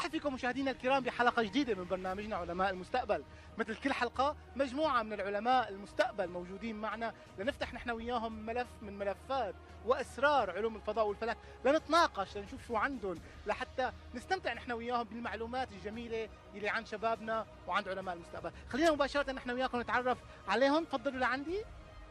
برحب فيكم مشاهدينا الكرام بحلقة جديدة من برنامجنا علماء المستقبل. مثل كل حلقة مجموعة من العلماء المستقبل موجودين معنا لنفتح نحن وياهم ملف من ملفات وأسرار علوم الفضاء والفلك، لنتناقش لنشوف شو عندهم، لحتى نستمتع نحن وياهم بالمعلومات الجميلة اللي عند شبابنا وعند علماء المستقبل. خلينا مباشرة نحن وياكم نتعرف عليهم. تفضلوا لعندي.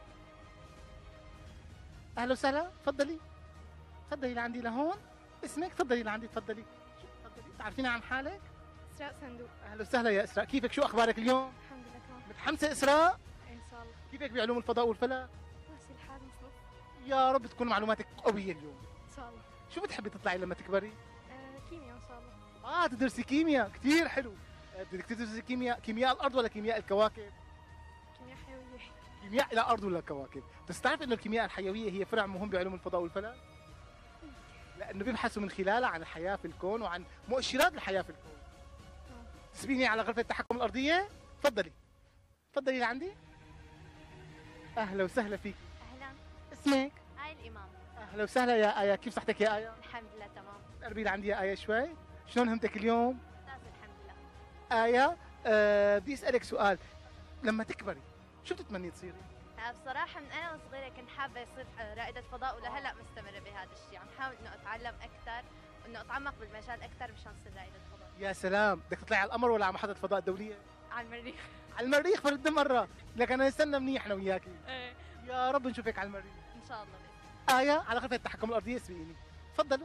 أهلا وسهلا. تفضلي تفضلي لعندي لهون. اسمك؟ تفضلي لعندي. تفضلي. تعرفينا عن حالك؟ إسراء صندوق. اهلا وسهلا يا اسراء، كيفك؟ شو اخبارك اليوم؟ الحمد لله تمام. متحمسه اسراء؟ ان شاء الله. كيفك بعلوم الفضاء والفلك؟ ماشي الحال مصنف. يا رب تكون معلوماتك قويه اليوم. ان شاء الله. شو بتحبي تطلعي لما تكبري؟ كيمياء ان شاء الله. تدرسي كيمياء، كثير حلو. بدك تدرسي كيمياء الارض ولا كيمياء الكواكب؟ كيمياء حيويه. كيمياء الارض ولا الكواكب؟ بس تعرف انه الكيمياء الحيويه هي فرع مهم بعلوم الفضاء والفلك؟ لانه بيبحثوا من خلالها عن الحياه في الكون وعن مؤشرات الحياه في الكون. تسبيني على غرفه التحكم الارضيه؟ تفضلي تفضلي لعندي. اهلا وسهلا فيك. اهلا. اسمك؟ آية الإمام. اهلا وسهلا يا آية، كيف صحتك يا آية؟ الحمد لله تمام. قربي لعندي يا آية شوي. شلون همتك اليوم؟ ممتاز الحمد لله. آية، بدي اسألك سؤال، لما تكبري شو بتتمني تصيري؟ بصراحة من أنا وصغيرة كنت حابة أصير رائدة فضاء، ولهلا مستمرة بهذا الشيء، عم حاول إنه أتعلم أكثر وإنه أتعمق بالمجال أكثر مشان أصير رائدة فضاء. يا سلام، بدك تطلعي على القمر ولا على محطة الفضاء الدولية؟ على المريخ. على المريخ فرد مرة، لك أنا نستنى منيح أنا وياكي. إيه. يا رب نشوفك على المريخ. إن شاء الله. آية، على غرفة التحكم الأرضية اسبقيني. تفضلوا.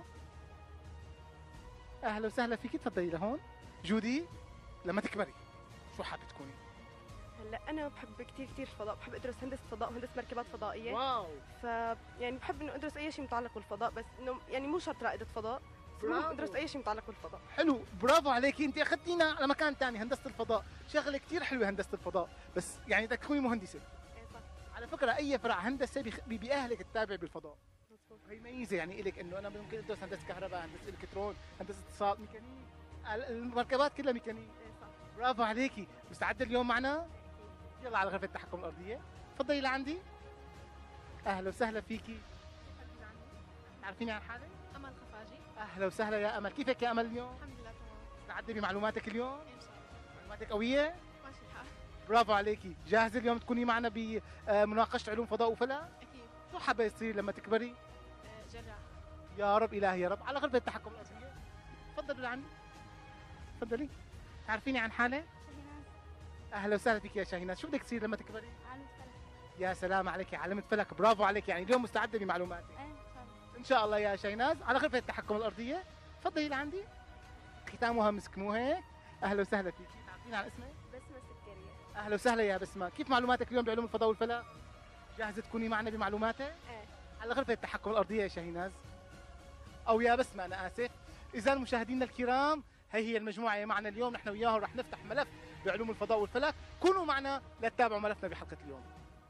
أهلا وسهلا فيكي، تفضلي لهون. جودي، لما تكبري شو حابة تكوني؟ هلا انا بحب كثير الفضاء، بحب ادرس هندسه فضاء وهندسه مركبات فضائيه. واو. يعني بحب انه ادرس اي شيء متعلق بالفضاء، بس انه يعني مو شرط رائده فضاء، بس المهم ادرس اي شيء متعلق بالفضاء. حلو، برافو عليكي، انت اخذتينا على مكان ثاني. هندسه الفضاء شغله كثير حلوه، هندسه الفضاء، بس يعني بدك تكوني مهندسه. ايه صح. على فكره اي فرع هندسه بيأهلك تتابع بالفضاء. مظبوط. هي ميزه يعني الك، انه انا ممكن ادرس هندسه كهرباء، هندسه الكترون، هندسه اتصال، ميكانيك، المركبات كلها ميكانيك. ايه صح. برافو عليكي. مستعده اليوم معنا؟ يلا على غرفه التحكم الارضيه. تفضلي لعندي. اهلا وسهلا فيكي. تعرفيني عن حالك؟ امل خفاجي. اهلا وسهلا يا امل، كيفك يا امل اليوم؟ الحمد لله تمام. مستعده بمعلوماتك اليوم؟ ان شاء الله. معلوماتك قويه؟ ماشي الحال. برافو عليكي. جاهزه اليوم تكوني معنا بمناقشه علوم فضاء وفلك؟ اكيد. شو حابه تصير لما تكبري؟ جراح. يا رب الهي يا رب. على غرفه التحكم الارضيه. تفضلوا لعندي. تفضلي. تعرفيني عن حالك؟ شاهيناز. اهلا وسهلا فيك يا شاهيناز، شو بدك تصير لما تكبري؟ عالم فلك. يا سلام عليك، عالمة فلك. برافو عليك، يعني اليوم مستعده بمعلوماتك. إيه إن شاء الله. ان شاء الله يا شاهيناز. على غرفه التحكم الارضيه. تفضلي لعندي. ختامها مسك مو هيك؟ اهلا وسهلا فيك. تعرفيني عن اسمك؟ بسمه سكريه. اهلا وسهلا يا بسمه، كيف معلوماتك اليوم بعلوم الفضاء والفلك؟ جاهزه تكوني معنا بمعلوماتك؟ ايه. على غرفه التحكم الارضيه يا شاهيناز، او يا بسمه، انا اسف. اذا مشاهدينا الكرام، هي المجموعه معنا اليوم، نحن وياهم رح نفتح ملف بعلوم الفضاء والفلك. كونوا معنا لتتابعوا ملفنا بحلقه اليوم.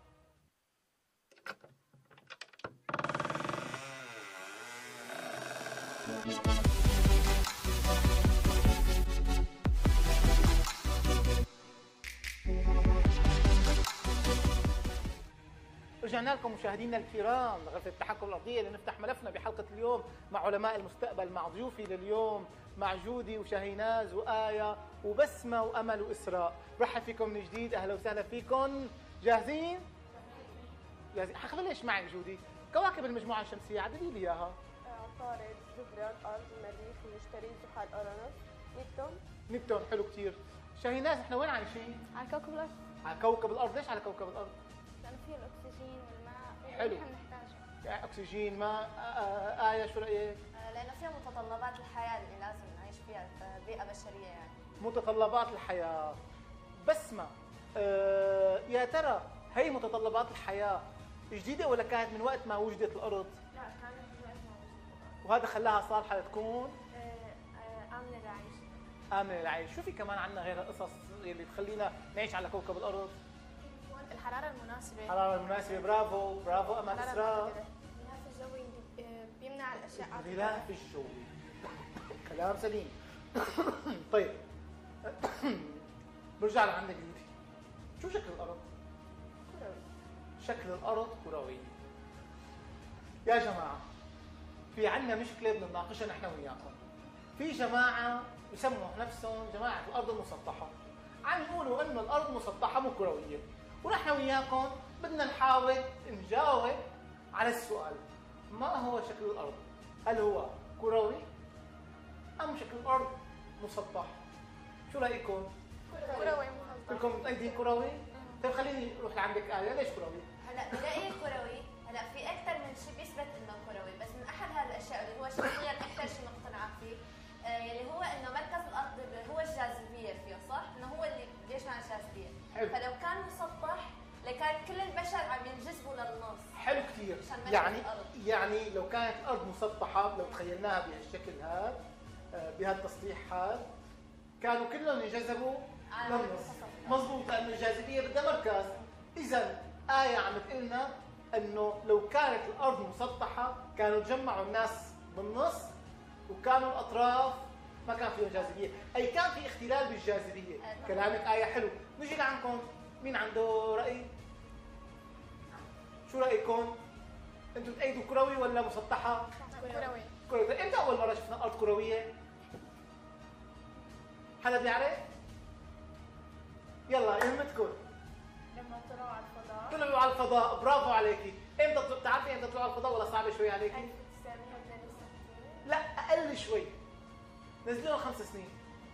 رجعنا لكم مشاهدينا الكرام لغرفة التحكم الأرضية لنفتح ملفنا بحلقة اليوم مع علماء المستقبل، مع ضيوفي لليوم، مع جودي وشاهيناز وآية وبسمة وأمل وإسراء. برحب فيكم من جديد، أهلا وسهلا فيكم. جاهزين؟ جاهزين. حخبلش معي جودي، كواكب المجموعة الشمسية عددي لي إياها. عطارد، زهره، الارض، المريخ، المشتري، زحل، اورانوس، نبتون. نبتون. حلو كثير. شاهيناز، احنا وين عايشين؟ على كوكب الأرض. على كوكب الأرض. ليش على كوكب الأرض؟ لأنه فيه الأكسجين والماء حلو. اللي نحن نحتاجه. يعني أكسجين، ماء. آية شو رأيك؟ لأنه فيها متطلبات الحياة اللي لازم نعيش فيها، بيئة بشرية يعني. متطلبات الحياة. بسمة، يا ترى هي متطلبات الحياة جديدة ولا كانت من وقت ما وجدت الأرض؟ لا، كانت من وقت ما وجدت. وهذا خلاها صالحة لتكون آمنة للعيش. آمنة للعيش. شو في كمان عنا غير القصص اللي تخلينا نعيش على كوكب الأرض؟ الحرارة المناسبة. الحرارة المناسبة. برافو برافو أمل إسراء. الغلاف الجوي بيمنع الأشعة. الغلاف الجوي. كلام سليم. طيب. برجع لعندك جودي. شو شكل الأرض؟ كروي. شكل الأرض كروي. يا جماعة، في عنا مشكلة بدنا نناقشها نحن وياكم. في جماعة بسموا نفسهم جماعه الارض المسطحه. عم يقولوا انه الارض مسطحه مو كرويه، ونحن وياكم بدنا نحاول نجاوب على السؤال: ما هو شكل الارض؟ هل هو كروي ام شكل الارض مسطح؟ شو رايكم؟ كروي. كلكم متأيدين كروي؟ طيب خليني اروح لعندك آية، ليش كروي؟ هلا برايي كروي. هلا في اكثر من شيء بيثبت انه كروي، بس من احد هذه الاشياء اللي هو شخصيا اكثر شيء مقتنعه فيه يلي هو انه مركز الارض هو الجاذبيه فيه، صح؟ انه هو اللي بيجمع الجاذبيه. حلو. فلو كان مسطح لكان كل البشر عم ينجذبوا للنص. حلو كثير. عشان مركز يعني الأرض. يعني لو كانت الارض مسطحه، لو تخيلناها بهالشكل هذا بهالتصليح هذا، كانوا كلهم ينجذبوا على للنص. منتصف. مضبوط، لانه الجاذبيه بدها مركز. اذا آية عم تقلنا انه لو كانت الارض مسطحه كانوا تجمعوا الناس بالنص، وكانوا الاطراف ما كان فيهم جاذبيه، اي كان في اختلال بالجاذبيه. كلامك آية حلو. نجي لعندكم، مين عنده راي؟ شو رايكم؟ انتم تأيدوا كروي ولا مسطحه؟ كروي. كروي. طيب امتى اول مره شفنا ارض كرويه؟ حدا بيعرف؟ يلا يهمتكم. لما طلعوا على الفضاء طلعوا على الفضاء، برافو عليكي. امتى بتعرفي امتى طلعوا على الفضاء ولا صعبه شوي عليكي؟ 1963. لا اقل شوي. نزلوها 5 سنين.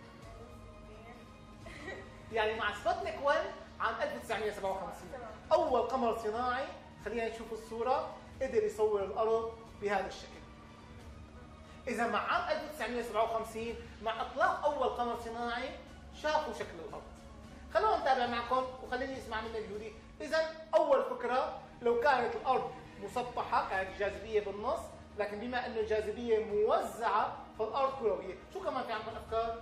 يعني مع سبوتنيك 1 عام 1957 اول قمر صناعي، خلينا نشوف الصوره، قدر يصور الارض بهذا الشكل. اذا مع عام 1957 مع اطلاق اول قمر صناعي شافوا شكل الارض. خلونا نتابع معكم وخليني اسمع منك جودي. اذا اول فكره، لو كانت الارض مسطحه كانت الجاذبيه بالنص، لكن بما انه الجاذبيه موزعه فالارض كرويه. شو كمان في عندكم افكار؟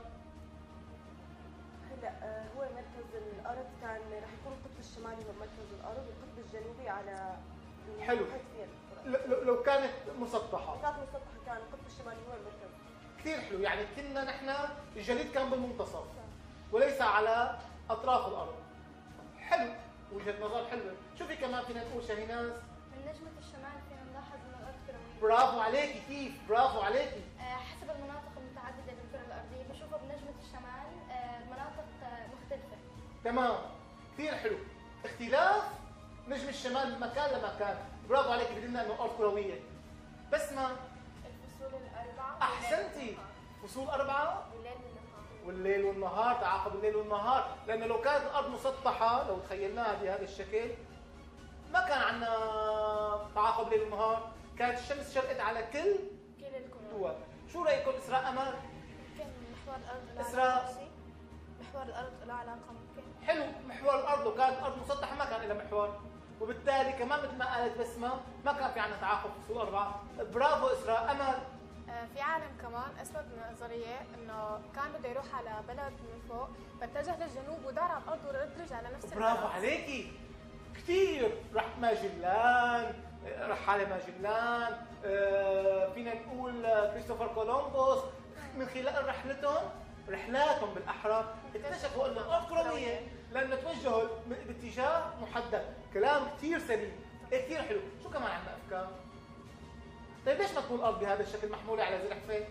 هلا هو مركز الارض كان رح يكون القطب الشمالي هو مركز الارض، والقطب الجنوبي على حلو. لو كانت مسطحه كانت مسطحه كان القطب الشمالي هو المركز. كثير حلو. يعني كنا نحن الجليد كان بالمنتصف وليس على اطراف الارض. حلو، وجهه نظر حلوه. شو في كمان فينا نقول شاهيناز؟ من نجمه الشمال فينا نلاحظ انه الارض كرويه. برافو عليكي. كيف؟ برافو عليكي. حسب المناطق المتعدده بالكره الارضيه بشوفها بنجمه الشمال مناطق مختلفه. تمام، كثير حلو. اختلاف نجم الشمال من مكان لمكان. برافو عليكي، بدنا انه الارض كرويه. بس ما الفصول الأربعة. احسنتي. فصول 4 والليل والنهار. والليل والنهار، تعاقب الليل والنهار. لانه لو كانت الارض مسطحه، لو تخيلناها بهذا الشكل، ما كان عندنا تعاقب ليل ونهار، كانت الشمس شرقت على كل كل الكرة. دول. شو رايكم اسراء امل؟ ممكن محور الأرض له إسراء. علاقة بشيء؟ محور الأرض له علاقة ممكن. حلو. محور الارض لو كانت الارض مسطحه ما كان لها محور، وبالتالي كمان مثل ما قالت بسمه ما كان في عندنا تعاقب فصول 4. برافو اسراء. امل؟ في عالم كمان اثبت نظريه انه كان بده يروح على بلد من فوق فاتجه للجنوب ودار على الارض ورجع على نفس برافو البلد. عليكي. كثير. رح ماجلان، رحالة ماجلان، فينا نقول كريستوفر كولومبوس، من خلال رحلاتهم بالاحرى اكتشفوا انه الارض كرويه لانه توجهوا باتجاه محدد. كلام كثير سليم، كثير حلو. شو كمان عندنا افكار؟ طيب ليش ما تكون الارض بهذا الشكل محموله على زلحفه؟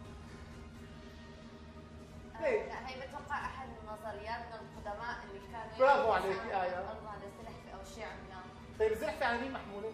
ليه؟ لا هي بتوقع احد النظريات من القدماء اللي كانوا برافو عليكي آية. الارض على زلحفه او شيء عملاق. طيب الزلحفه على مين محموله؟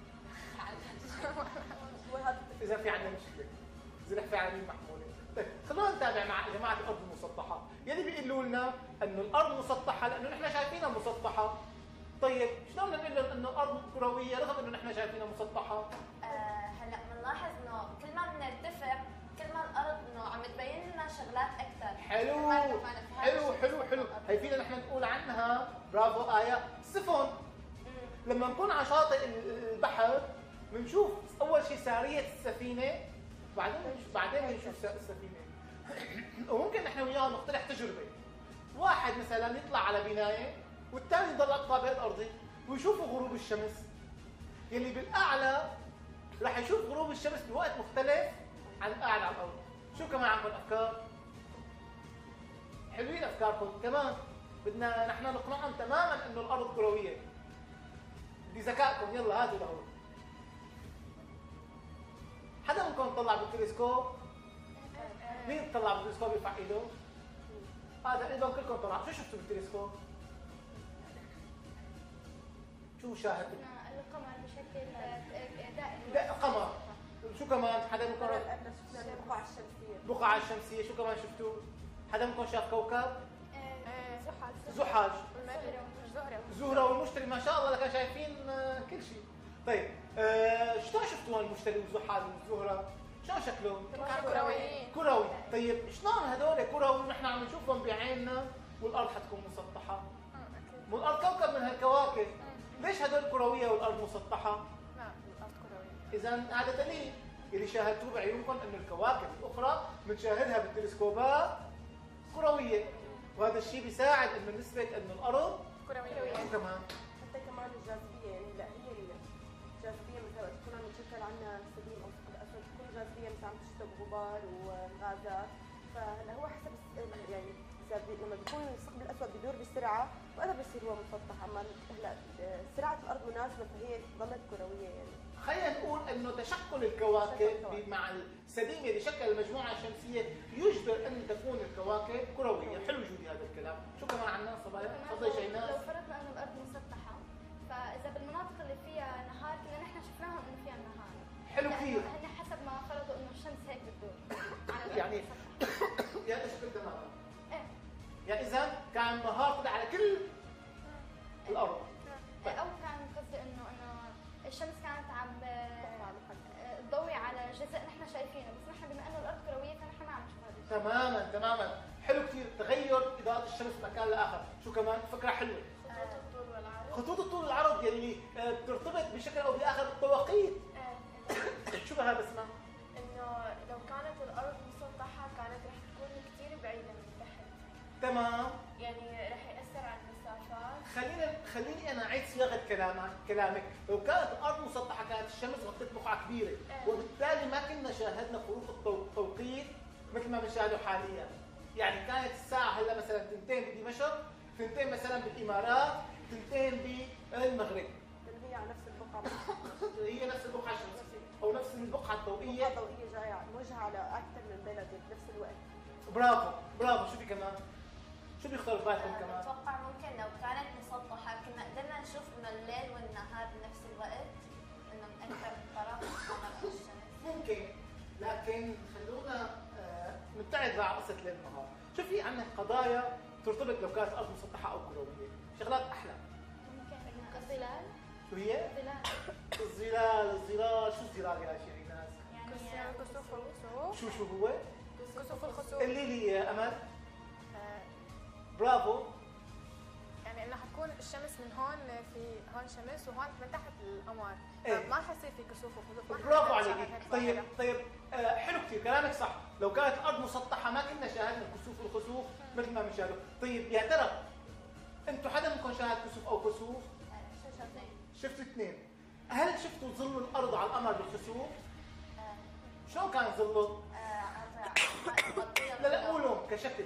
اذا في عندنا مشكله، زلحفه على مين محموله؟ طيب خلونا نتابع مع جماعه الارض المسطحه، يلي بيقولوا لنا انه الارض مسطحه لانه نحن شايفينها مسطحه. طيب شلون نقول لهم انه الارض كرويه رغم انه نحن شايفينها مسطحه؟ هلا بنلاحظ انه كل ما بنرتفع كل ما الارض انه عم تبين لنا شغلات اكثر. حلو حلو حلو حلو. هي فينا نحن نقول عنها، برافو آية، سفن. لما نكون على شاطئ البحر بنشوف اول شيء ساريه السفينه، بعدين بنشوف السفينه. وممكن نحن وياهم نقترح تجربه. واحد مثلا يطلع على بنايه والثاني يضل على الطابق الارضي ويشوفوا غروب الشمس. يلي بالاعلى راح يشوف غروب الشمس بوقت مختلف عن القاعد على الارض. شو كمان عندكم افكار؟ حلوين افكاركم كمان. بدنا نحن نقنعهم تماما انه الارض كرويه. بدي ذكائكم، يلا هاتوا لهون. حدا منكم طلع بالتلسكوب؟ مين طلع بالتلسكوب يرفع ايده؟ تقريبا كلكم طلعوا. شو شفتوا بالتلسكوب؟ شو شاهدتوا؟ القمر بشكل دائم. قمر. شو كمان؟ حدا منكم شفنا البقعة الشمسية. البقعة الشمسية. شو كمان شفتوا؟ حدا منكم شاف كوكب؟ زحل زحل. زهرة زهرة والمشتري. ما شاء الله لكن شايفين كل شيء. طيب شلون شفتوا المشتري وزحل والزهرة؟ شلون شكلهم؟ كرويين. كروي. طيب شلون هدول كروي ونحن عم نشوفهم بعيننا والارض حتكون مسطحة؟ والارض كوكب من هالكواكب. ليش هدول كروية والارض مسطحة؟ لا الارض كرويه. اذا هذا دليل اللي شاهدتوه بعيونكم انه الكواكب الاخرى بنشاهدها بالتلسكوبات كرويه، وهذا الشيء بيساعد انه نثبت انه الارض كرويه. شو كمان؟ حتى كمان الجاذبية، يعني لا هي الجاذبية مثلا وقت تكون عم يتشكل عنا سديم أو ثقب أسود تكون الجاذبية مثلا عم تشتغل غبار وغازات، فهلا هو حسب يعني لما بيكون الثقب الأسود بدور بسرعة وقتها بصير هو مسطح، أما هلا سرعة الأرض مناسبة فهي ضلت كروية يعني. خلينا نقول انه تشكل الكواكب مع السديم اللي شكل المجموعه الشمسيه يجبر ان تكون الكواكب كرويه. حلو جودي هذا الكلام. شو كمان عنا صبايا؟ تفضلي شيماء. لو فرضنا انه الارض مسطحه، فاذا بالمناطق اللي فيها نهار كنا نحن شفناهم انه فيها نهار. حلو كثير. هن حسب ما فرضوا انه الشمس هيك بتدور على الأرض يعني مسطحة. يا تشكل تماما. ايه يعني اذا كان النهار طلع على كل الارض. او كان قصدي انه الشمس كانت عم تضوي على جزء نحن شايفينه، بس نحن بما انه الارض كرويه فنحن ما عم نشوف هذا الشيء. تماما تماما. حلو كثير. تغير اضاءه الشمس من مكان لاخر. شو كمان؟ فكره حلوه. خطوط الطول والعرض. خطوط الطول والعرض يعني بترتبط بشكل او باخر بالتوقيت. شو بها بسمة؟ انه لو كانت الارض مسطحه كانت رح تكون كثير بعيده من تحت، تمام. يعني رح ياثر على المسافات. خليني انا اعيد صياغه كلامك. لو كانت الارض مسطحه كانت الشمس غطت بقعه كبيره، وبالتالي ما كنا شاهدنا فروق التوقيت مثل ما بنشاهده حاليا. يعني كانت الساعه هلا مثلا 2 بدمشق، 2 مثلا بالامارات، 2 بالمغرب. هي على نفس البقعة. هي نفس البقعه الشمسيه او نفس البقعه الضوئيه. البقعة الضوئية جاية موجهة على أكثر من بلد بنفس الوقت. برافو برافو. شو في كمان؟ شو بيخطر ببالكم كمان؟ بتوقع ممكن لو كانت مسطحه كنا قدرنا نشوف انه الليل والنهار بنفس الوقت، انه من اكثر من طرف على الشمس. ممكن، لكن خلونا نبتعد بقى عن قصه ليل ونهار. شو في عندنا قضايا ترتبط لو كانت الارض مسطحه او كرويه، شغلات احلى. ممكن الظلال. شو هي؟ الظلال. الظلال. شو الظلال يا شيريناس؟ يعني كسوف والخسوف. شو هو؟ كسوف الخسوف. قولي لي يا امل. برافو. يعني انه حتكون الشمس من هون في هون شمس وهون من تحت القمر، إيه. ما حيصير في كسوف وخسوف. ما برافو حنقدر عليك. نشاهد هيك طيب ظاهرة. طيب حلو كثير كلامك صح. لو كانت الارض مسطحه ما كنا شاهدنا الكسوف والخسوف مثل ما بنشاهده. طيب يا ترى انتم حدا منكم شاهد كسوف او كسوف؟ شفتوا 2. هل شفتوا ظل الارض على القمر بالخسوف؟ شلون كان ظله؟ لا قولوا كشكل.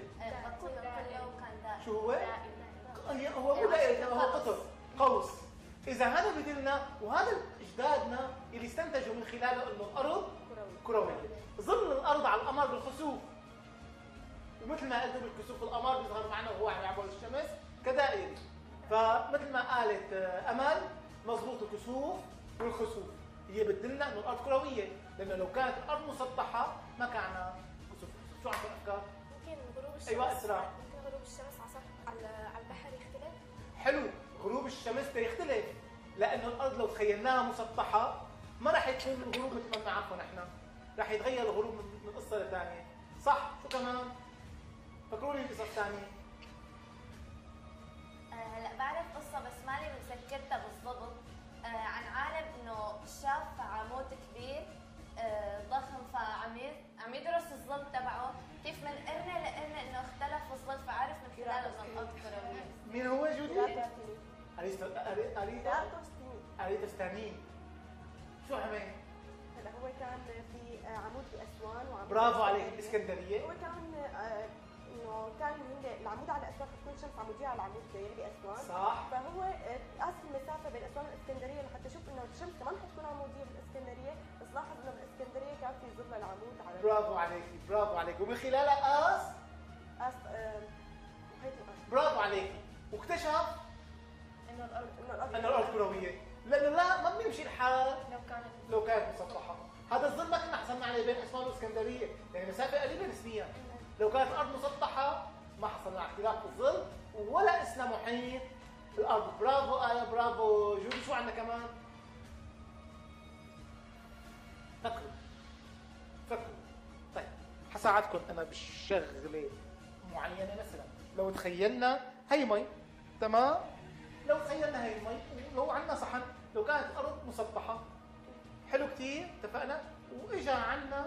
شو هو؟ هو مو دائري، هو قطر قوس. اذا هذا بدلنا وهذا اجدادنا اللي استنتجوا من خلاله انه الارض كرويه. ظل الارض على القمر بالخسوف، ومثل ما قلتوا بالكسوف القمر بيظهر معنا وهو عم يعبر الشمس كدائري. فمثل ما قالت امل مضبوط، الكسوف والخسوف هي بتدلنا انه الارض كرويه، لانه لو كانت الارض مسطحه ما كان عندنا كسوف وخسوف. شو عندكم افكار؟ ممكن غروب الشمس. ايوه اسرع. ممكن غروب الشمس على البحر يختلف. حلو. غروب الشمس يختلف، لانه الارض لو تخيلناها مسطحه ما راح يكون الغروب مثل ما بنعرفه نحن، راح يتغير الغروب من قصه لثانيه. صح؟ شو كمان؟ فكروا لي قصص ثانيه. هلا بعرف قصه بس مالي متذكرتها بالضبط، عن عالم انه شاف عمود كبير ضخم، عم يدرس الظل تبعه كيف من قرنه لقرنه انه اختلف الظل، فعرف من خلاله انه الارض كرويه. مين هو جودي؟ اريتوستانين. شو عمل؟ هلا هو كان في عمود بأسوان وعمود برافو عليك. الاسكندريه. هو كان انه انه كان العمود على اسوان حتكون شمس عموديه على العمود يلي باسوان. صح. فهو قاس المسافه بين اسوان والاسكندريه لحتى يشوف انه الشمس كمان حتكون عموديه بالاسكندريه، بس لاحظ انه بالاسكندريه كان في ظل العمود على برافو عليكي، برافو عليكي، ومن خلالها قاس برافو عليكي، واكتشف انه الارض كرويه، لانه لا ما بيمشي الحال لو كانت مسطحه. هذا الظل ما كنا حصلنا عليه بين اسوان والاسكندريه، يعني مسافه قريبه نسبيا. لو كانت الارض مسطحه ما حصلنا على اختلاف في الظل ولا قسنا محيط الارض. برافو آية، برافو جودي. شو عندنا كمان؟ فكروا. طيب حساعدكم انا بشغله معينه. مثلا لو تخيلنا هي مي، تمام؟ لو تخيلنا هي مي ولو عندنا صحن، لو كانت الارض مسطحه حلو كثير، اتفقنا؟ واجا عنا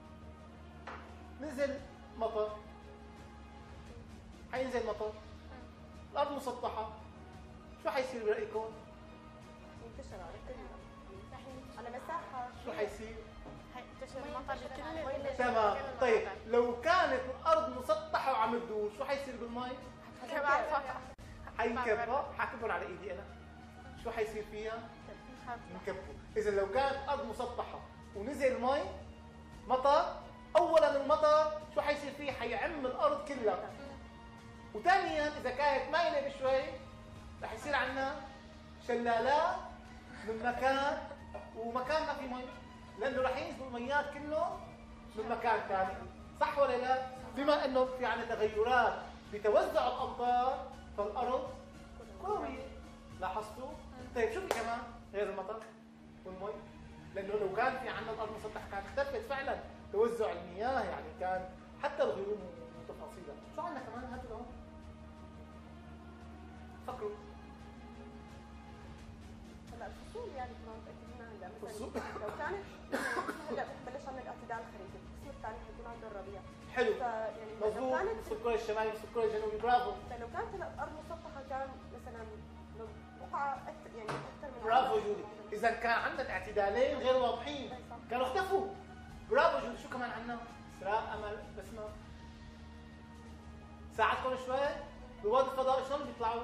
نزل مطر، حينزل مطر، الارض مسطحه، شو حيصير برايكم؟ ينتشر على كل على مساحه. شو حيصير؟ حينتشر المطر بكل تمام. طيب لو كانت الارض مسطحه وعم تدور، شو حيصير بالمي؟ حينكبها. حكبر على ايدي انا. شو حيصير فيها؟ ينكبوا. اذا لو كانت الارض مسطحه ونزل مي مطر، اولا المطر شو حيصير فيه؟ حيعم الارض كلها. وثانيا اذا كانت مايله بشوي رح يصير عندنا شلالات من مكان ومكان ما في مي، لانه رح ينزلوا الميات كلهم من مكان ثاني. صح ولا لا؟ بما انه في عندنا تغيرات بتوزع الامطار فالارض كرويه. لاحظتوا؟ طيب شو في كمان غير المطر والمي؟ لانه لو كان في عندنا الارض مسطحه كانت اختلفت فعلا توزع المياه، يعني كان حتى الغيوم وتفاصيلها. شو عندنا كمان؟ هاتوا لهون فكروا. هلا الفصول يعني كمان متاكدين هلا فصول؟ مثلا لو كانت هلا بلش عندنا الاعتدال الخريفي، القسم الثاني حيكون عند الربيع. حلو. فيعني مظبوط. نص الكره الشمالي ونص الكره الجنوبي. برافو. فلو كانت الارض مسطحه كان مثلا لو وقع اكثر يعني اكثر من برافو جودي. اذا كان عندنا اعتدالين غير واضحين كانوا اختفوا. برافو جودي. شو كمان عندنا؟ اسراء، امل، بسمه. ساعدكم شوي؟ رواد الفضاء شلون بيطلعوا؟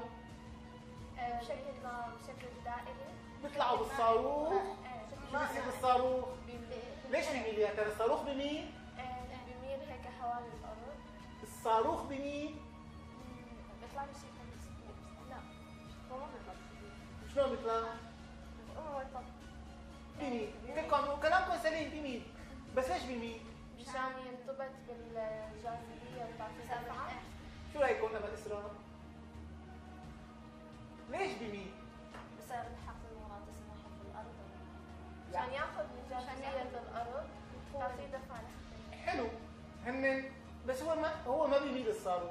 بشكل دائري بيطلعوا بالصاروخ. شو بيصير بالصاروخ؟ ليش بيميل يا ترى؟ الصاروخ بيميل؟ بيميل هيك حوالي الارض. الصاروخ بيميل؟ بيطلع بشكل لا هو ما بيطلع شلون بيطلع؟ بيميل. فيكم كلامكم سليم، بيميل. بس ليش بيميل؟ مشان يرتبط بالجاذبيه بتاعت الدفعه. شو رايكم امل اسراء؟ ليش بيميل؟ بسبب الحقل المغناطيسي ناحية الأرض. عشان ياخذ من جاذبيه الارض تعطيه دفعه. حلو. هن بس هو ما بيميل الصاروخ.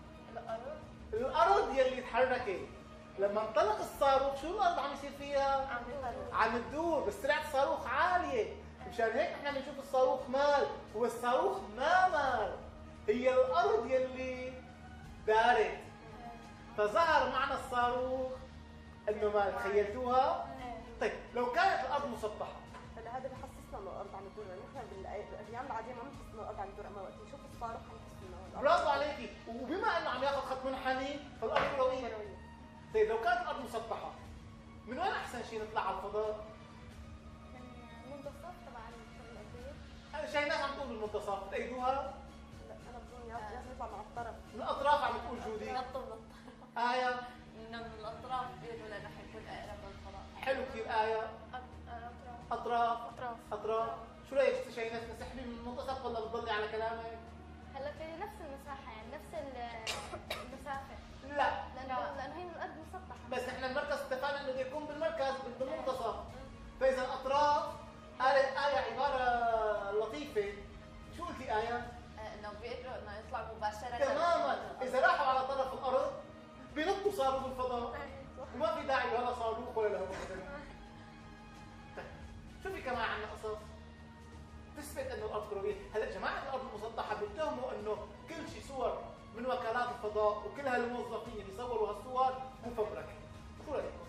الارض يلي تحركت. لما انطلق الصاروخ شو الارض عم يصير فيها؟ عم تدور، بس سرعه الصاروخ عاليه، مشان هيك احنا بنشوف الصاروخ مال. هو الصاروخ ما مال، هي الارض يلي دارت، فظهر معنى الصاروخ انه مال. تخيلتوها؟ طيب لو كانت الارض مسطحه، هلا هذا بحسسنا انه الارض عم تدور، يعني نحن بالايام العاديه ما بنحس انه الارض عم تدور، اما وقت نشوف الصاروخ حنحس انه الارض. برافو عليكي. وبما انه عم ياخذ خط منحني فالارض كرويه. طيب لو كانت الارض مسطحه، من وين احسن شيء نطلع على الفضاء؟ من منتصف تبع الارضيه. انا شايف ناس عم تقول بالمنتصف، تأيدوها؟ لا انا بظن لازم نطلع مع الطرف. من الاطراف عم تقول جودي. آية إنه من الأطراف بيقولوا لنا حيكون أقرب للفضاء. حلو كثير آية. أطراف. شو رأيك شايف ناس نسحبي من المنتصف ولا بتضلي على كلامك؟ هلا في نفس المساحه يعني نفس المسافه. لا لانه هي الارض مسطحه. بس احنا المركز اتفقنا انه بده يكون بالمركز بالمنتصف. فاذا الاطراف قالت آية عبارة لطيفة. شو قلتي آية؟ إنه بيقدروا إنه يطلعوا مباشرة. تماما. إذا راحوا على طرف الأرض بينطوا صاروخ بالفضاء وما في داعي لهذا صاروخ ولا له. طيب شو في كمان عندنا قصص تثبت انه الارض كرويه؟ هلا جماعه الارض المسطحه بيتهموا انه كل شيء صور من وكالات الفضاء وكل هالموظفين اللي صوروا هالصور مفبركه. شو رايكم؟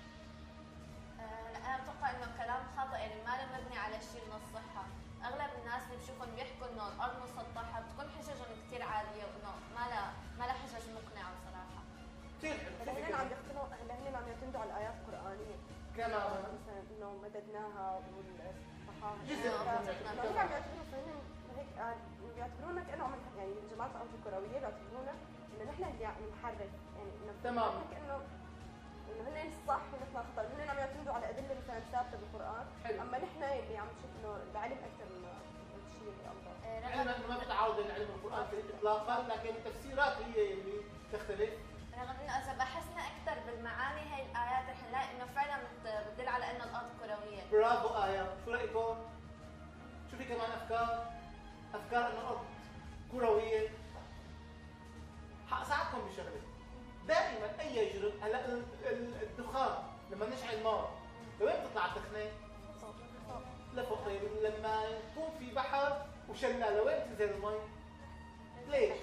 أنا بتوقع إنه كلام خاطئ، يعني ما له مبني على شيء من الصحة. أغلب الناس اللي بشوفهم بيحكوا إنه الأرض مسطحة بتكون حججهم كثير عالية وإنه ما لها نحن اللي عم نحرف يعني تمام. انه هن الصح ونحن خطا، هن عم يعتمدوا على ادله مثلا ثابته بالقران، حلو. اما نحن اللي عم نشوف انه العلم اكثر من الشيء اللي الله. علما انه ما في تعارض بين علم القران اطلاقا، لكن التفسيرات هي اللي تختلف. رغم انه اذا بحثنا اكثر بالمعاني هي الايات رح نلاقي انه فعلا بتدل على انه الارض كرويه. برافو آية، شو رأيكم؟ شو في كمان أفكار؟ أفكار إنه الأرض كروية. حأساعدكم بشغلة. دائما أي جرم، هلا الدخان لما نشعل نار، لوين بتطلع الدخنة؟ لفوق. طيب لما يكون في بحر وشلال، لوين بتنزل المي؟ ليش؟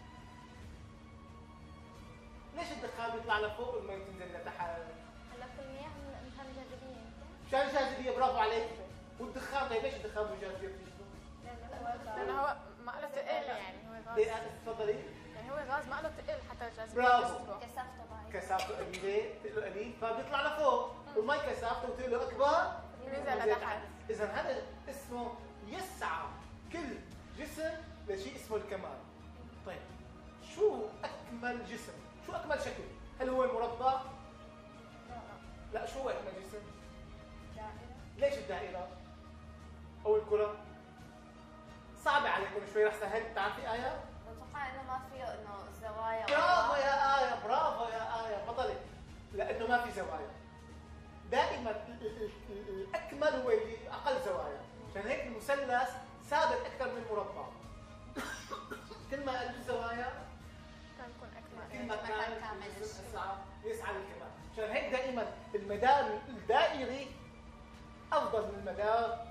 ليش الدخان بيطلع لفوق والمي بتنزل لتحت؟ هلا في المياه مثل جاذبيه مشان الجاذبية. برافو عليك. والدخان، طيب ليش الدخان والجاذبية بتجذبوا؟ لانه هو ما له ثقل يعني، هو ليه؟ غاز تفضلي. يعني، هو غاز ما له ثقل حتى الجاذبيه برافو. تجذبه. كثافته ضعيفه. كثافته قليله، ثقله قليل، فبيطلع لفوق، والمي كثافته وثقله اكبر بينزل لتحت. اذا هذا اسمه يسعى كل جسم لشيء اسمه الكمال. طيب شو اكمل جسم؟ شو اكمل شكل؟ هل هو المربع؟ لا، شو هو اكمل جسم؟ ليش الدائره؟ او الكره؟ صعبه عليكم شوي، رح سهل. بتعرفي آية؟ بتوقع انه ما فيه انه زوايا. برافو يا آية، برافو يا آية، بطلت. لأنه ما في زوايا. دائما الأكمل هو اللي أقل زوايا، عشان هيك المثلث ثابت أكثر من المربع. كل ما قل الزوايا كان يكون اكمل. كل ما كان كان كامل. الجسم يسعى للكمال. عشان هيك دائما المدار الدائري أفضل من المدار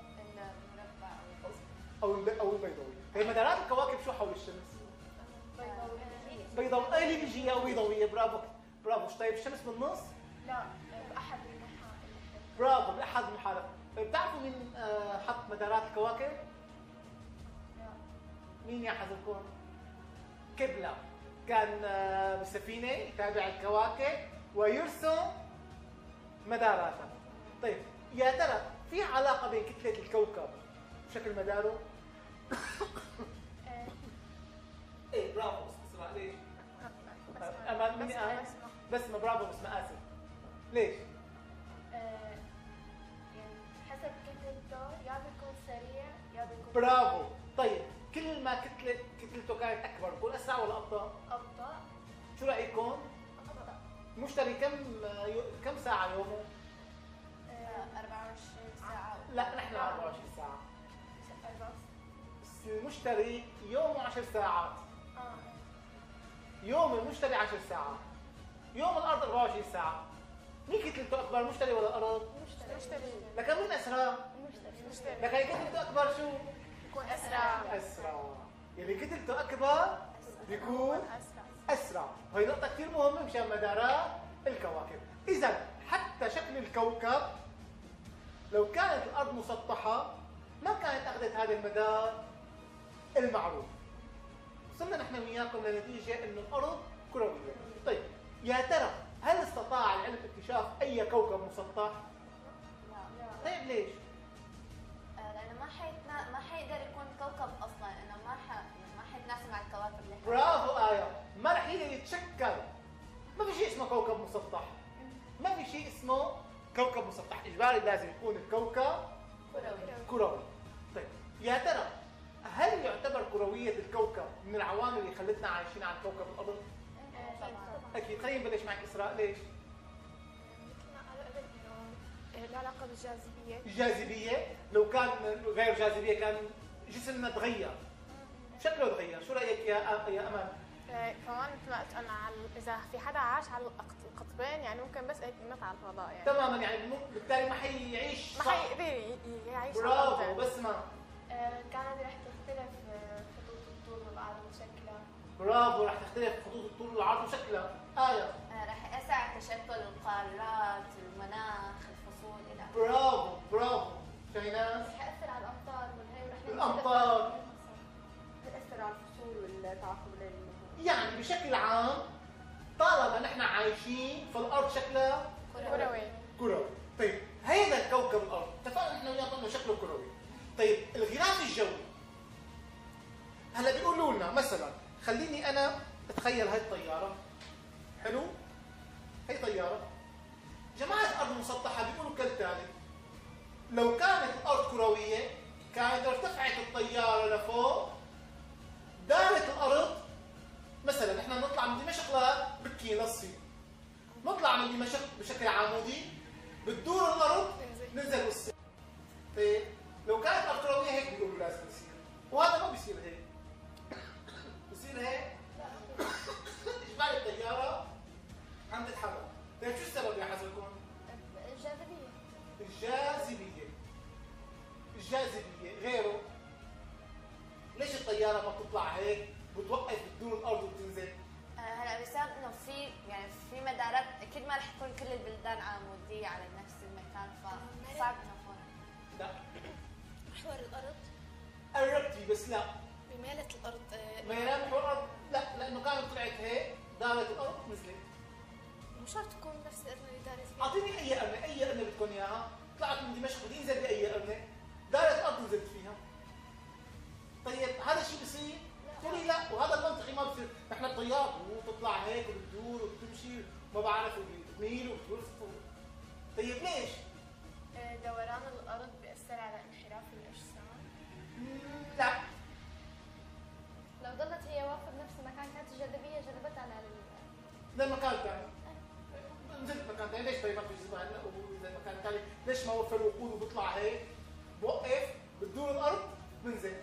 المربع أو البيضاوي. هي مدارات الكواكب شو حول الشمس؟ بيضاوية. اللي بيجي أو بيضاوية. برافو برافو. طيب الشمس بالنص؟ لا، باحد المحاور. برافو، بأحد المحارب. بتعرفوا مين حط مدارات الكواكب؟ مين يا حزبكم؟ كبلة. كان بسفينة يتابع الكواكب ويرسم مداراتها. طيب يا ترى في علاقة بين كتلة الكوكب وشكل مداره؟ ايه برافو. اسمع ليش؟ أمان مني أنا؟ بسمة. برافو بسمة. آسف. ليش؟ يعني حسب كتلته يا بيكون سريع يا بيكون برافو. طيب كل ما كتلته كانت اكبر بكون اسرع ولا ابطا؟ ابطا. شو رايكم؟ المشتري كم ساعه يومه؟ 24 ساعه. لا نحن 24 ساعه. بس المشتري يومه 10 ساعات. يوم المشتري 10 ساعات. يوم الارض 24 ساعه. مين كتلته اكبر، المشتري ولا الارض؟ المشتري. لكن مين اسرع؟ المشتري لكن كتلته اكبر شو؟ يكون اسرع. اسرع. يلي كتلته اكبر بيكون اسرع. وهي نقطه كثير مهمه مشان مدارات الكواكب. اذا حتى شكل الكوكب لو كانت الارض مسطحه ما كانت اخذت هذا المدار المعروف. وصلنا نحن وياكم لنتيجه انه الارض كرويه. طيب يا ترى هل استطاع العلم اكتشاف اي كوكب مسطح؟ لا. طيب ليش؟ لانه ما حيقدر يكون كوكب اصلا، انه ما حيتناسب مع الكواكب اللي حواليه. برافو آية. ما رح يقدر يتشكل. ما في شيء اسمه كوكب مسطح. ما في شيء اسمه كوكب مسطح. اجباري لازم يكون الكوكب كروي. طيب يا ترى هل يعتبر كروية الكوكب من العوامل اللي خلتنا عايشين على كوكب الأرض؟ أكيد. خلينا نبلش معك إسراء. ليش؟ له علاقه بالجاذبيه. الجاذبية. لو كان غير جاذبية كان جسمنا تغير، شكله تغير. شو رأيك يا أمان؟ كمان مثل ما قلت انا، اذا في حدا عاش على القطبين يعني ممكن بس يموت على الفضاء يعني. تماما. يعني بالتالي ما حيعيش. ما حيقدر يعيش. برافو بسمة. كانت رح تختلف خطوط الطول والعرض وشكلها. برافو. رح تختلف خطوط الطول والعرض وشكلها. آية. رح يأثر على تشكل القارات، المناخ، الفصول الى اخره. برافو برافو. شاهيناز. رح يأثر على الامطار والهي ورح الأمطار. بتاثر على الفصول والتعاقب الليلي. يعني بشكل عام طالما نحن عايشين فالأرض شكلها كروي. كروي. طيب هيدا الكوكب الأرض اتفقنا نحن وياكم انه شكله كروي. طيب الغلاف الجوي هلا بيقولوا لنا مثلا، خليني انا تخيل هاي الطياره، حلو؟ هي طياره، جماعه الارض المسطحه بيقولوا كالتالي: لو كانت الارض كرويه كانت ارتفعت الطياره لفوق، دارت الارض. مثلا احنا نطلع من دمشق لبكين للصين، نطلع من دمشق بشكل عمودي، بتدور الارض ننزل بالصين. طيب لو كانت الارض كرويه هيك بيقولوا لازم يصير، وهذا ما بيصير هيك. بيصير هيك اجباري الطياره عم تتحرك. طيب شو السبب يا حسنكم؟ الجاذبية. الجاذبيه. الجاذبيه غيره. ليش الطياره ما بتطلع هيك بتوقف بتدور الارض وبتنزل؟ هلا بيصير انه في يعني في مدارات اكيد ما رح تكون كل البلدان عموديه على نفس المكان، فصعب انه فوق. لا محور الأرض قربتي بس لا. بميلة الأرض ميلان محور الارض لا، لانه كانت طلعت هيك دارت الارض نزلت. مو شرط تكون نفس القرن اللي دارت فيها. اعطيني اي قرنه، اي قرنه بدكم اياها، طلعت من دمشق بدي انزل باي قرنه، دارت الارض نزلت فيها. طيب هذا الشيء بصير؟ تقولي لا، وهذا المنطقي ما بصير، نحن الطيارات وتطلع هيك وبتدور وبتمشي وما بعرف وبتميل وبتلف. طيب ليش؟ دوران الأرض بيأثر على انحراف الأجسام. لا، لو ضلت هي واقفه بنفس المكان كانت الجاذبيه جذبتها على للمكان الثاني. نزلت مكان ثاني، ليش طيب ما في جذبة هلا ونزل مكان ثاني؟ ليش ما وفر وقود وبيطلع هيك؟ بوقف بتدور الارض بنزل.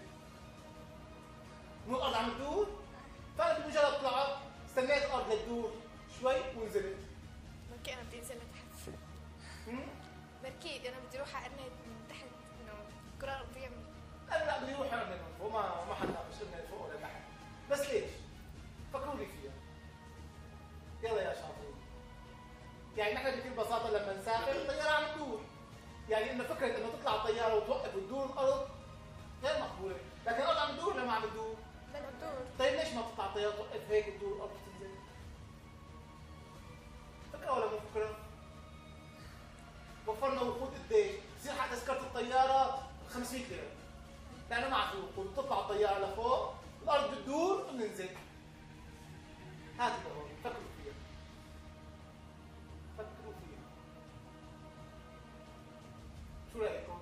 مو الارض عم تدور؟ فانا بمجرد طلعت استنيت الارض لتدور شوي ونزلت. بركي أنا بدي أنزل لتحت. بركي أنا بدي أروح على قرنة من تحت، إنه الكرة الأرضية من انا لا بدي اروح من فوق، ما حنناقش من فوق ولا تحت. بس ليش؟ فكروا لي فيها. يلا يا شاطرين. يعني نحن بكل بساطه لما نسافر الطياره عم تدور. يعني انه فكره انه تطلع الطياره وتوقف وتدور الارض غير مقبوله، لكن الارض عم تدور ولا ما عم تدور؟ بتدور. طيب ليش ما تطلع الطياره توقف هيك وتدور الارض وتنزل؟ فكره ولا مو فكره؟ وفرنا وقود قديش؟ بصير حق تذكره الطياره 500 ليره. لانه ما في وقود، بتطلع الطياره لفوق، الارض بتدور وبننزل. هذه هون، فكروا فيها. فكروا فيها. شو رايكم؟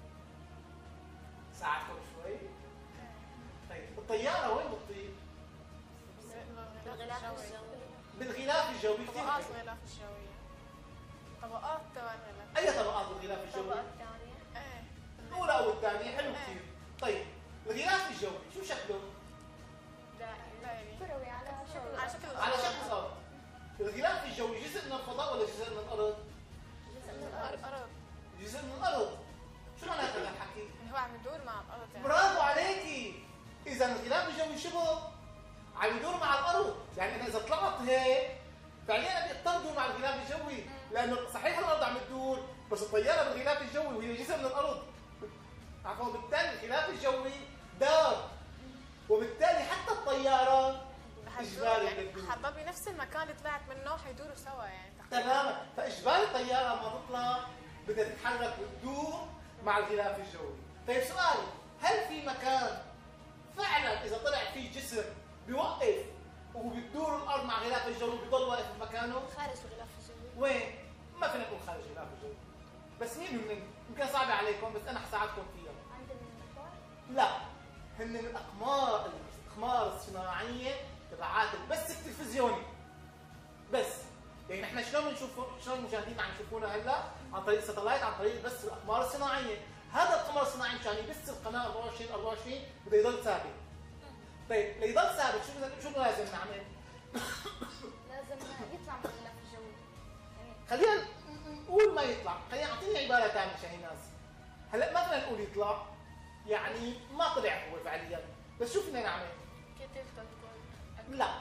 ساعدكم شوي؟ طيب الطياره وين بتطير؟ بالغلاف الجوي. بالغلاف الجوي. كثير طبقات حلو. الغلاف الجوي. طبقات تبع الغلاف. اي طبقات الغلاف الجوي؟ الطبقه الثانيه. ايه. الاولى او الثانيه، حلو كثير. طيب الغلاف الجوي شو شكله؟ دائري. كروي على شكل على شكل على شكل الارض. الغلاف الجوي جزء من الفضاء ولا جزء من الارض؟ جزء من الارض. الأرض. جزء من الارض. شو معنى هذا الحكي؟ اللي هو عم يدور مع الأرض يعني. برافو عليكي. اذا الغلاف الجوي شبه عم يدور مع الارض، يعني انا اذا طلعت هيك فعليا بدي اضطر مع الغلاف الجوي، لانه صحيح الارض عم تدور بس الطياره بالغلاف الجوي وهي جزء من الارض. عفوا، بالتالي الغلاف الجوي دار، وبالتالي حتى الطياره اجباري يعني تدور. حتضل بنفس المكان اللي طلعت منه حيدوروا سوا يعني تماما، فاجباري الطياره ما تطلع بدها تتحرك وتدور مع الغلاف الجوي. طيب سؤالي، هل في مكان فعلا اذا طلع فيه جسم بيوقف وبتدور الارض مع غلاف الجوي بضل واقف بمكانه؟ خارج الغلاف الجوي. وين؟ ما فينا نقول خارج غلاف الجوي. بس مين هن؟ يمكن صعبه عليكم بس انا حساعدكم فيها. عند المحور. لا، هن من الاقمار الصناعيه تبعات البث التلفزيوني. بس يعني نحن شلون بنشوف، شلون المشاهدين عم يشوفونا هلا؟ عن طريق الساتلايت، عن طريق بث الاقمار الصناعيه. هذا القمر الصناعي مشان يبث القناه 24 بده يضل ثابت. طيب ليضل ثابت شو لازم نعمل؟ لازم يطلع من الغلاف الجوي. يعني خلينا نقول ما يطلع، خلينا اعطيني عباره ثانيه شاهيناز. هلا ما فينا نقول يطلع، يعني ما طلع هو فعليا، بس شو فينا نعمل؟ كتلته تكون. لا،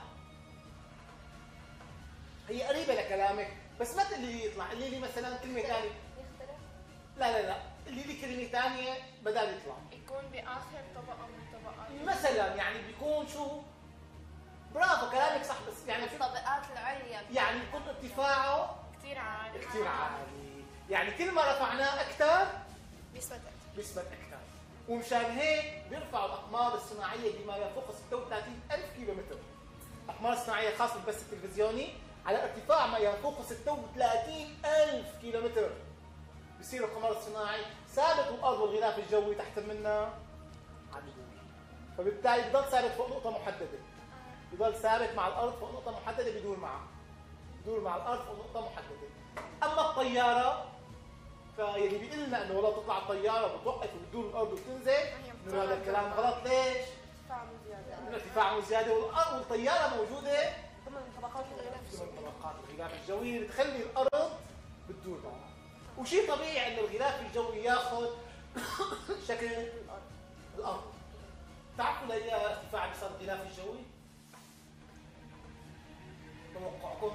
هي قريبه لكلامك بس ما تقولي لي يطلع، قولي لي مثلا كلمه ثانيه. يختلف. لا قولي لي كلمه ثانيه بدل يطلع. يكون بآخر طبقة من الطبقات. مثلا يعني بيكون شو؟ برافو كلامك صح، بس يعني في الطبقات العليا. يعني بيكون ارتفاعه كثير عالي. كثير عالي، يعني كل ما رفعناه اكثر بيثبت أكثر. بيثبت اكثر، ومشان هيك بيرفعوا الاقمار الصناعيه بما يفوق 36,000 كيلومتر. أقمار صناعية خاصة بالبث التلفزيوني على ارتفاع ما يفوق 36,000 كيلومتر بصير القمر الصناعي ثابت والأرض والغلاف الجوي تحت منا عم يدور. فبالتالي بضل ثابت فوق نقطة محددة، بضل ثابت مع الأرض فوق نقطة محددة، بدور معها، بدور مع الأرض فوق نقطة محددة. أما الطيارة فيلي بيقول لنا انه والله تطلع الطياره وبتوقف وبتدور الارض وبتنزل، انه هذا الكلام غلط. ليش؟ ارتفاع مو زياده. الارتفاع زياده والارض والطياره موجوده ضمن طبقات الغلاف الجوي. ضمن طبقات الغلاف الجوي اللي بتخلي الارض بتدور معها. وشيء طبيعي انه الغلاف الجوي ياخذ شكل الارض. تعرفوا لاي ارتفاع بصير الغلاف الجوي؟ توقعكم؟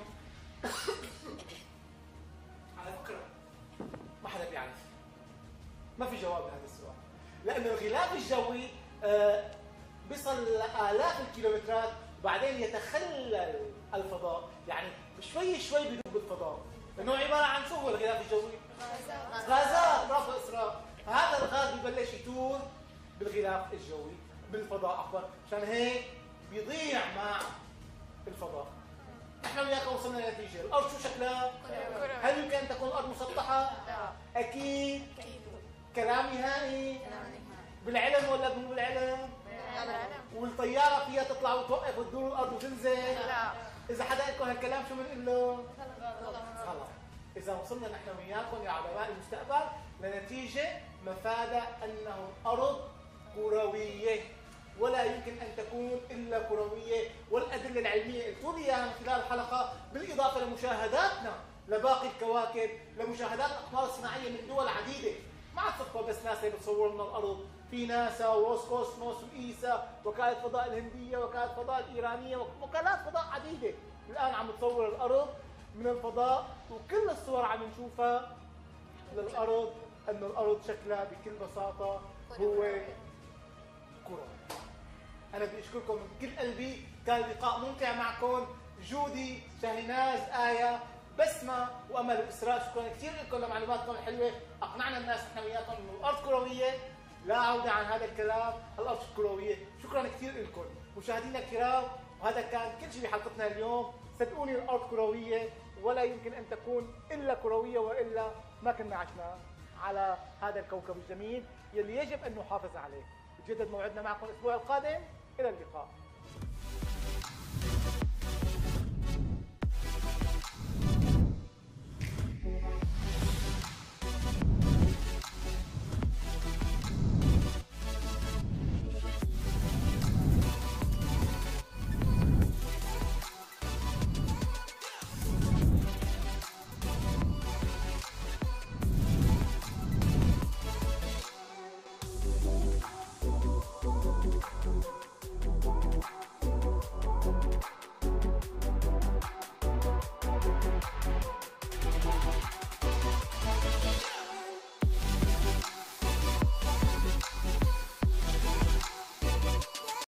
على فكره ما حدا بيعرف، ما في جواب لهذا السؤال، لأنه الغلاف الجوي بيصل لآلاف الكيلومترات وبعدين يتخلل الفضاء، يعني شوي شوي بيدوب الفضاء، لأنه عبارة عن شو هو الغلاف الجوي؟ غازات. برافو إسراء. فهذا الغاز ببلش يدور بالغلاف الجوي، بالفضاء عفوا، عشان هيك بيضيع مع الفضاء. نحن وياكم وصلنا لنتيجة، الأرض شو شكلها؟ هل يمكن أن تكون الأرض مسطحة؟ أكيد. كلام نهائي؟ بالعلم ولا مو بالعلم؟ والطيارة فيها تطلع وتوقف وتدور الأرض وتنزل؟ لا. إذا حدا قال لكم هالكلام شو بنقول له؟ غلط. إذا وصلنا نحن وياكم يا علماء المستقبل لنتيجة مفادها أنه الأرض كروية، ولا يمكن أن تكون إلا كروية، والأدلة العلمية قلت لي إياها من خلال الحلقة، بالإضافة لمشاهداتنا لباقي الكواكب، لمشاهدات الأقمار الصناعية من دول عديدة. ما عاد صدفة بس ناسا بتصور لنا الأرض، في ناسا وروسكوسموس وإيسا، وكالة فضاء الهندية، وكالة فضاء الإيرانية، وكالات فضاء عديدة الآن عم تصور الأرض من الفضاء، وكل الصور عم نشوفها للأرض أنه الأرض شكلها بكل بساطة هو كرة. أنا بدي أشكركم من كل قلبي، كان لقاء ممتع معكم. جودي، شاهيناز، آية، بسمة وأمل وإسراء، شكرا كثير لكم لمعلوماتكم الحلوة. أقنعنا الناس نحن وياكم أنه الأرض كروية، لا عودة عن هذا الكلام، الأرض كروية. شكرا كثير لكم مشاهدينا الكرام، وهذا كان كل شيء بحلقتنا اليوم. صدقوني الأرض كروية ولا يمكن أن تكون إلا كروية، وإلا ما كنا عشنا على هذا الكوكب الجميل يلي يجب أن نحافظ عليه. يتجدد موعدنا معكم الأسبوع القادم، إلى اللقاء.